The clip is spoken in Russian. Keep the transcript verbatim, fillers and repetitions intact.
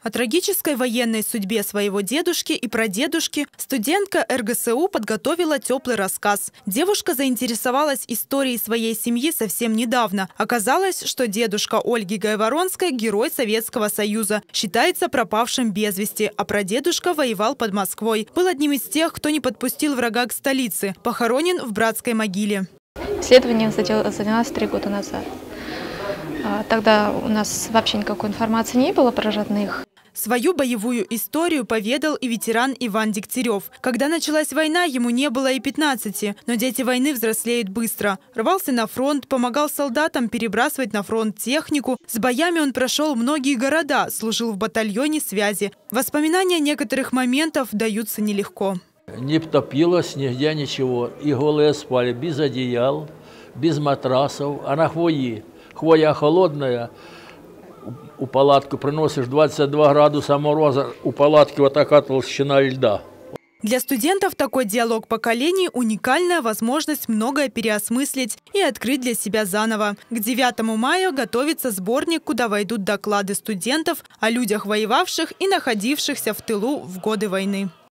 О трагической военной судьбе своего дедушки и прадедушки студентка эр гэ эс у подготовила теплый рассказ. Девушка заинтересовалась историей своей семьи совсем недавно. Оказалось, что дедушка Ольги Гайворонской – герой Советского Союза, считается пропавшим без вести, а прадедушка воевал под Москвой. Был одним из тех, кто не подпустил врага к столице. Похоронен в братской могиле. Исследованием занялась три года назад. Тогда у нас вообще никакой информации не было про родных. Свою боевую историю поведал и ветеран Иван Дегтярев. Когда началась война, ему не было и пятнадцати, но дети войны взрослеют быстро. Рвался на фронт, помогал солдатам перебрасывать на фронт технику. С боями он прошел многие города, служил в батальоне связи. Воспоминания некоторых моментов даются нелегко. Не топилось нигде ничего. И голые спали без одеял, без матрасов, а на хвои. Хвоя холодная. У палатки приносишь двадцать два градуса мороза, у палатки вот такая толщина льда. Для студентов такой диалог поколений – уникальная возможность многое переосмыслить и открыть для себя заново. К девятому мая готовится сборник, куда войдут доклады студентов о людях, воевавших и находившихся в тылу в годы войны.